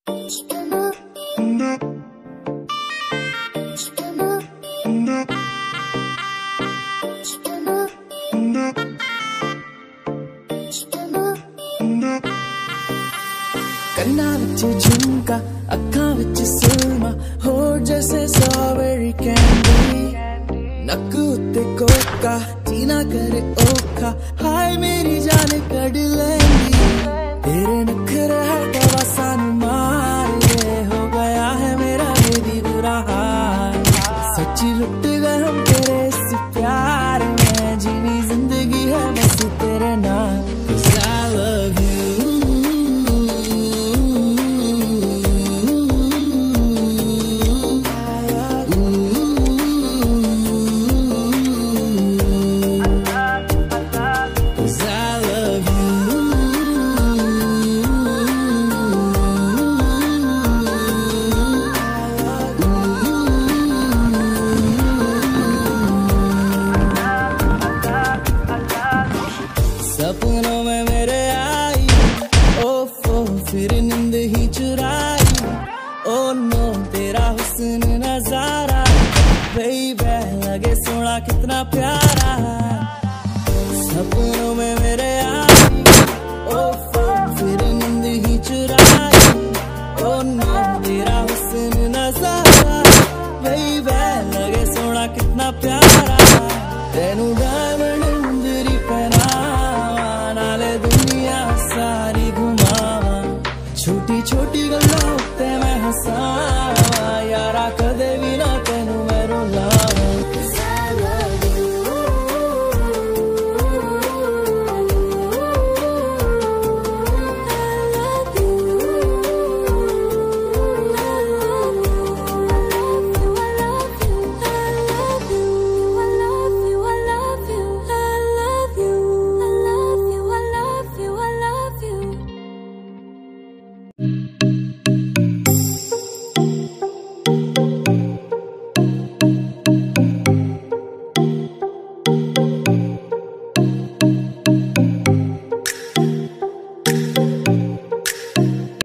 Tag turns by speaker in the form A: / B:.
A: कन्ना विच झुमका अखां विच सुरमा होठ जैसे स्ट्रॉबेरी कैंडी नक उत्ते कोका जीना करे ओखा हाय मेरी जान कड़ लेंगी तेरे नखरे हवा सानू मार ये हो गया है मेरा बेबी बुरा हाल सच्ची लुट